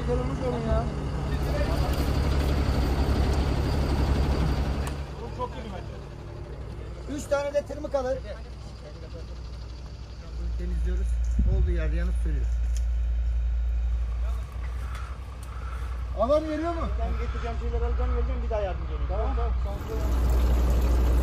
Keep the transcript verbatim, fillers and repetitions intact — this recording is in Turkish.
kırılmış onun ya. Bu çok iyi bence. Üç tane de tırmık alır. Temizliyoruz. Olduğu yerde yanıp sönüyor. Alan veriyor mu? Ben getireceğim şeyler alacağım, geleceğim bir daha yardımcı olayım. Tamam. Tamam.